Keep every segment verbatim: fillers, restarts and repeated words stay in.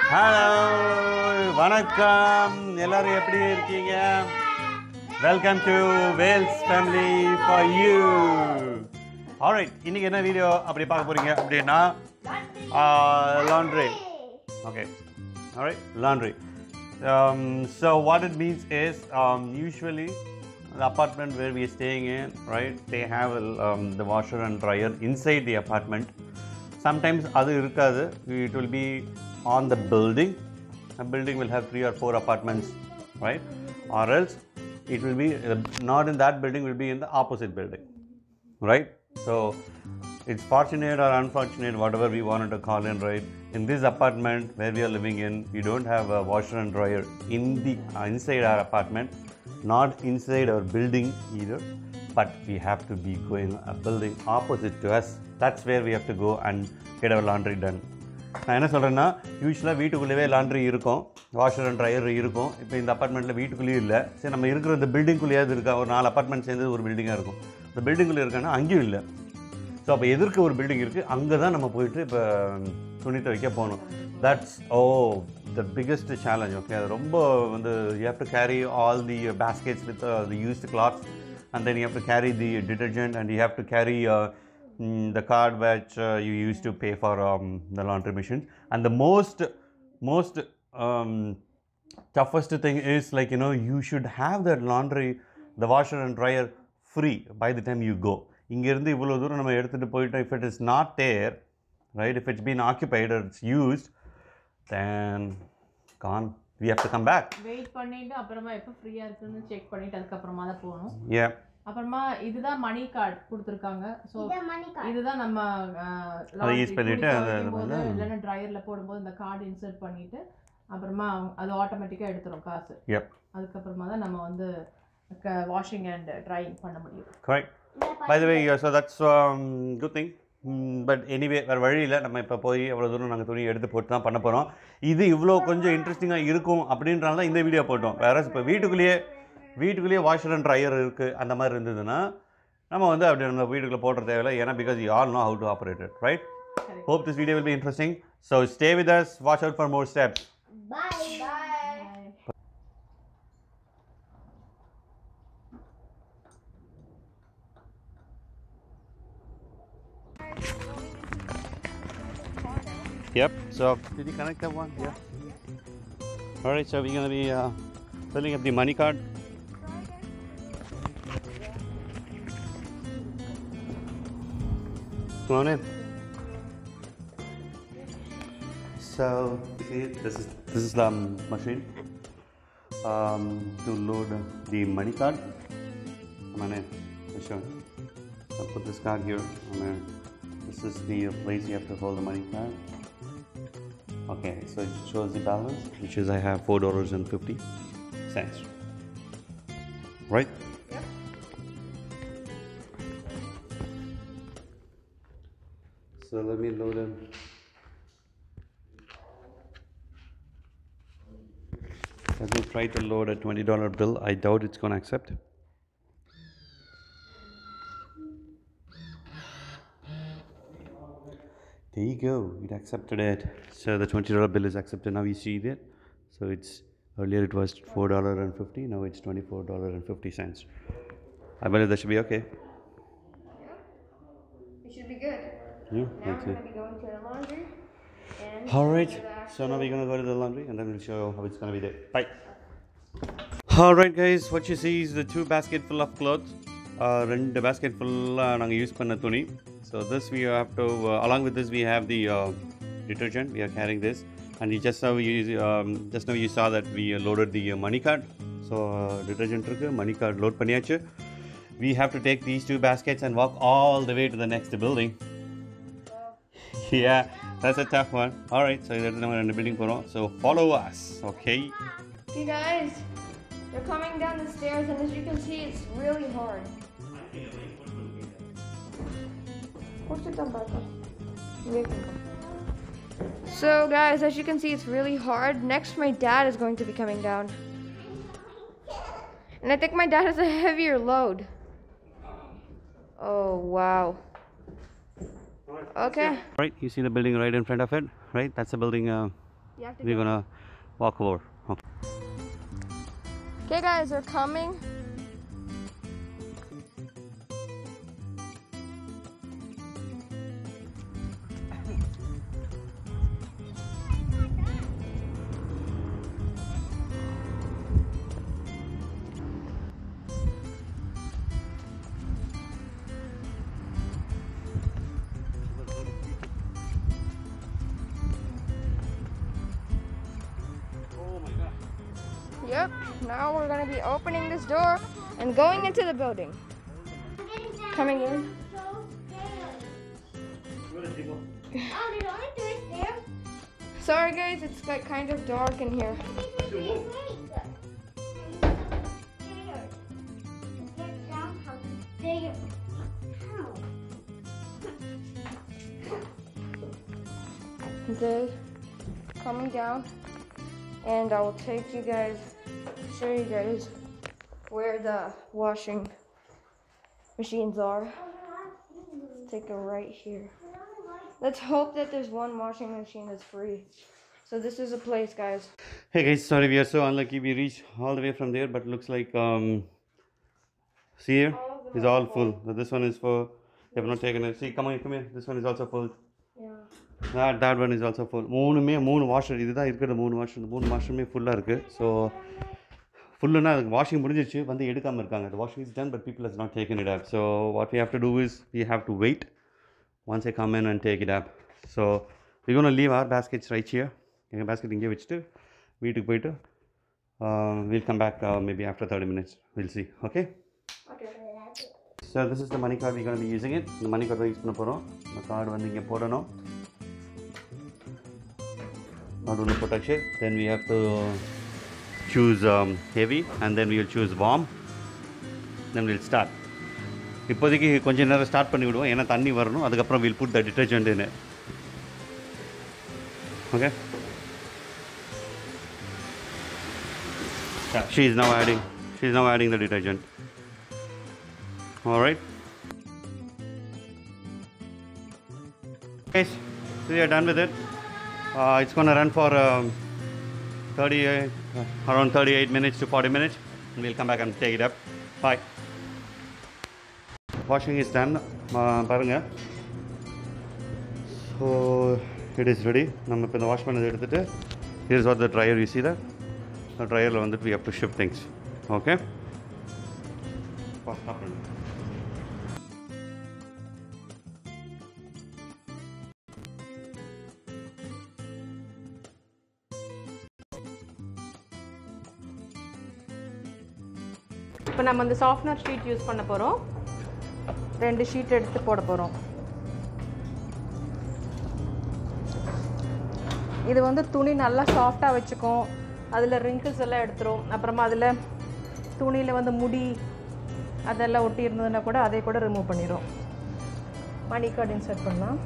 Hello, வணக்கம் எல்லாரும் எப்படி இருக்கீங்க? Welcome to Wales Family for you. Alright, இன்னைக்கு என்ன வீடியோ அப்படி பார்க்க போறீங்க அப்படின்னா laundry. Okay. Alright, laundry. Um, so what it means is um, usually the apartment where we are staying in, right, they have um, the washer and dryer inside the apartment. Sometimes adu irukadu, it will be on the building. A building will have three or four apartments, right? Or else it will be uh, not in that building, will be in the opposite building, right? So it's fortunate or unfortunate, whatever we wanted to call in, right? In this apartment where we are living in, we don't have a washer and dryer in the uh, inside our apartment, not inside our building either, but we have to be going a building opposite to us. That's where we have to go and get our laundry done. நான் என்ன சொல்கிறேன்னா, யூஸ்வலாக வீட்டுக்குள்ளேயே laundry இருக்கும், washer and dryer இருக்கும். இப்போ இந்த அப்பார்ட்மெண்ட்டில் வீட்டுக்குள்ளேயும் இல்லை. சரி, நம்ம இருக்கிற இந்த பில்டிங்குள்ளேயாவது இருக்கா? ஒரு நாலு அப்பார்ட்மெண்ட் சேர்ந்து ஒரு பில்டிங்காக இருக்கும். இந்த பில்டிங்குள்ளே இருக்கான்னா அங்கேயும் இல்லை. ஸோ அப்போ எதிர்க்க ஒரு பில்டிங் இருக்குது, அங்கே தான் நம்ம போயிட்டு இப்போ துணி துவைக்க போகணும். That's oh the biggest challenge. Okay, அது ரொம்ப வந்து you have to carry all the baskets with the used clothes, and then you have to carry the detergent, and you have to carry uh, mm, the card which uh, you used to pay for um, the laundry machine. And the most most um, toughest thing is, like, you know, you should have that laundry, the washer and dryer free by the time you go. இங்கே இருந்து இவ்வளோ தூரம் நம்ம எடுத்துகிட்டு போயிட்டோம். If it is not there, right, if it's been occupied or it's used, then gone. We have to come back. Wait பண்ணிட்டு அப்புறமா எப்போ ஃப்ரீயா இருக்குன்னு செக் பண்ணிட்டு அதுக்கு அப்புறமா தான் போகணும். Yeah. அப்புறமா இதுதான் மணி கார்டு கொடுத்துருக்காங்க. ஸோ இதுதான் நம்ம அதை யூஸ் பண்ணிட்டு இல்லைன்னா ட்ரையரில் போடும்போது இந்த கார்டு இன்சர்ட் பண்ணிட்டு அப்புறமா அது ஆட்டோமேட்டிக்காக எடுத்துரும் காசு. அதுக்கப்புறமா தான் நம்ம வந்து வாஷிங் அண்ட் ட்ரையிங் பண்ண முடியும். Correct. By the way, so that's um, good thing. But anyway வேறு வழியில் நம்ம இப்போ போய் எவ்வளோ தூரம் நாங்கள் துணி எடுத்து போட்டு தான் பண்ண போகிறோம். இது இவ்வளோ கொஞ்சம் இன்ட்ரெஸ்டிங்காக இருக்கும் அப்படின்றனால தான் இந்த வீடியோ போட்டோம். வேறு இப்போ வீட்டுக்குள்ளேயே வீட்டுக்குள்ளேயே வாஷர் அண்ட் ட்ரையர் இருக்குது அந்த மாதிரி இருந்ததுன்னா நம்ம வந்து அப்படி நம்ம வீட்டுக்குள்ளே போடுற தேவையில்லை. ஏன்னா because you all know how to operate it, right? Hope this video will be interesting. So stay with us, watch out for more steps. Bye. Bye. Yep, so did you connect that one? Yeah. Alright, so we're going to be uh, filling up the money card. Come on in. So, see, this is this is the machine um, to load the money card. Come on in. Sure. So put this card here. Come in. This is the place you have to hold the money card. Okay, so it shows the balance, which is I have four dollars and fifty cents. Right? Yep. So let me load it. Let me try to load a twenty dollar bill. I doubt it's going to accept. There you go, it accepted it. So the twenty dollar bill is accepted. Now you see it. So it's earlier it was four dollars and fifty cents, now it's twenty-four dollars and fifty cents. I believe that should be okay. Yeah, it should be good. Yeah, now that's we're it. going to be going to the laundry. And Alright, so now we're going to go to the laundry and then we'll show you how it's going to be there. Bye. Alright guys, what you see is the two basket full of clothes. Uh, ரெண்டு basket full நாங்கள் use பண்ண துணி. So this we have to, uh, along with this we have the uh, detergent. We are carrying this, and you just now you um, just now you saw that we loaded the uh, money card. So uh, detergent irukku, money card load பண்ணியாச்சு. We have to take these two baskets and walk all the way to the next building. Yeah, that's a tough one. All right, so that's நம்ம ரெண்டு building போறோம். So follow us, okay? Okay guys, they're coming down the stairs, and as you can see, it's really hard. So guys, as you can see, it's really hard. Next, my dad is going to be coming down. And I think my dad has a heavier load. Oh, wow. Okay. Right, you see the building right in front of it, right? That's the building uh, You have to We're go. gonna walk over. Okay. Okay, guys, we're coming. Yep, now we're gonna be opening this door and going into the building. Coming in. Sorry guys, it's like kind of dark in here. They coming down, and I will take you guys, show you guys where the washing machines are. Take it right here. Let's hope that there's one washing machine that's free. So this is a place, guys. Hey guys, sorry we are so unlucky. We reached all the way from there, but looks like um, see here, it's all full. So this one is for. They have not taken it. See, come on, come here. This one is also full. Yeah. That that one is also full. மூணுமே மூணு washer இதுதான் இருக்கிற மூணு washer இந்த மூணு வாஷருமே ஃபுல்லாக இருக்குது. So ஃபுல்லுன்னா அதுக்கு வாஷிங் முடிஞ்சிச்சு வந்து எடுக்காமல் இருக்காங்க. The washing is done but people has not taken it up. So what we have to do is we have to wait once they come in and take it up. So we're going to leave our baskets right here. எங்கள் basket இங்கே வச்சுட்டு வீட்டுக்கு போயிட்டு we'll come back uh, maybe after thirty minutes. We'll see. Okay? Okay. So this is the money card we're going to be using it. The money card use பண்ண போகிறோம். இந்த card வந்து இங்கே போடணும். Not protection. Then we have to choose um, heavy and then we will choose warm. Then we'll start. இப்போதைக்கு கொஞ்சம் நேரம் start பண்ணி விடுவோம் ஏன்னா தண்ணி வரணும் அதுக்கப்புறம் we'll put the detergent in it. Okay? Yeah, she is now adding she is now adding the detergent. All right. Guys, so we are done with it. Uh, it's going to run for um, thirty, uh, around thirty-eight minutes to forty minutes. And we'll come back and take it up. Bye. Washing is done. Uh, so it is ready. We will wash it. Here's what the dryer, you see that? The dryer, we have to shift things. Okay? இப்போ நம்ம அந்த softener sheet use பண்ண போகிறோம். ரெண்டு sheet எடுத்து போட போகிறோம். இது வந்து துணி நல்லா சாஃப்டாக வச்சுக்கும். அதில் ரிங்கிள்ஸ் எல்லாம் எடுத்துரும். அப்புறமா அதில் துணியில் வந்து முடி அதெல்லாம் ஒட்டி இருந்ததுன்னா கூட அதை கூட ரிமூவ் பண்ணிடும். மணி கார்டு இன்சர்ட் பண்ணலாம்.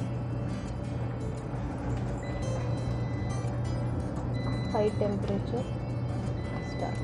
High temperature start.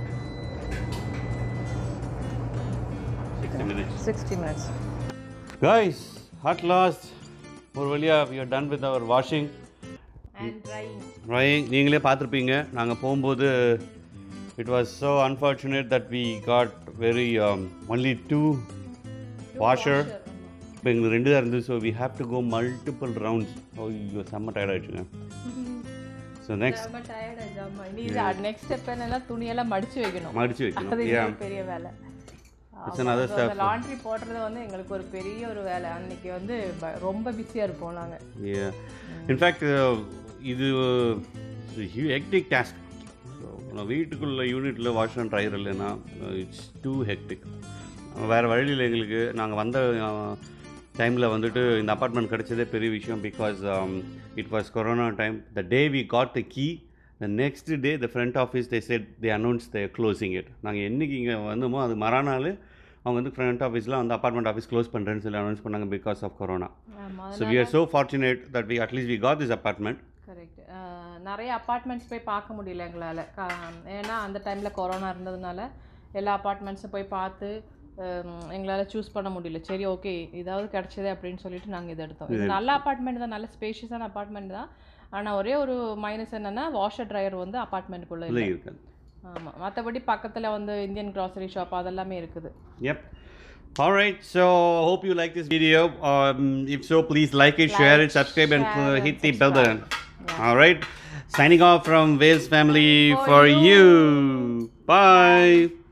sixty minutes. sixty minutes. Guys, at last, ஒரு வழியா we are done with our washing and drying. Drying. நீங்களே பார்த்துருப்பீங்க நாங்கள் போகும்போது it was so unfortunate that we got very um, only two washer. இப்போ எங்களுக்கு ரெண்டு தான் இருந்தது. So we have to go multiple rounds. Oh, ஐயோ செம்ம டயர்ட் ஆகிடுச்சுங்க. So next செம்ம டயர்ட் ஆகிடுச்சு. நீ நெக்ஸ்ட் ஸ்டெப் என்னன்னா துணியெல்லாம் மடிச்சு வைக்கணும். மடிச்சு வைக்கணும். அது பெரிய வேலை. It's another step. லாண்ட்ரி போடுறது வந்து எங்களுக்கு ஒரு பெரிய ஒரு வேலை. அன்னைக்கு வந்து ரொம்ப பிஸியாக இருப்போம் நாங்கள். Yeah. In fact, இது ஹெக்டிக் டாஸ்க். ஸோ வீட்டுக்குள்ள யூனிட்டில் வாஷ் அண்ட் ட்ரையர் இல்லைன்னா இட்ஸ் டூ ஹெக்டிக். வேறு வழியில் எங்களுக்கு நாங்கள் வந்த டைமில் வந்துட்டு இந்த அப்பார்ட்மெண்ட் கிடச்சதே பெரிய விஷயம். Because it was corona time. The day we got the key, the next day the front office they said they announce the closing it. நாங்கள் என்றைக்கு இங்கே வந்தோமோ அது மறுநாள் அவங்க வந்து ஃப்ரண்ட் ஆஃபீஸில் வந்து அப்பார்ட்மெண்ட் ஆஃபீஸ் க்ளோஸ் பண்ணுறேன்னு சொல்லி அனௌன்ஸ் பண்ணாங்க because of corona. So we are so fortunate that we at least we got this apartment. Correct. நிறைய அப்பார்ட்மெண்ட்ஸ் போய் பார்க்க முடியல எங்களால். ஏன்னா அந்த டைமில் கொரோனா இருந்ததுனால எல்லா அப்பார்ட்மெண்ட்ஸும் போய் பார்த்து எங்களால் சூஸ் பண்ண முடியல. சரி ஓகே இதாவது கிடச்சிது அப்படின்னு சொல்லிட்டு நாங்கள் இதை எடுத்தோம். இது நல்ல அப்பார்ட்மெண்ட் தான், நல்ல ஸ்பேஷியஸான அப்பார்ட்மெண்ட் தான். ஆனால் ஒரே ஒரு மைனஸ் என்னென்னா வாஷர் ட்ரையர் வந்து அப்பார்ட்மெண்ட்டுக்குள்ளே இல்லை இருக்குது. ஆமாம், மற்றபடி பக்கத்தில் வந்து இந்தியன் க்ராசரி ஷாப் அதெல்லாமே இருக்குது. Yep. All right, so hope you like this video. Um, if so, please like it, like, share it, subscribe, and uh, hit the bell button. Yeah. All right, signing off from Wales family for, for you. you. Bye. Bye.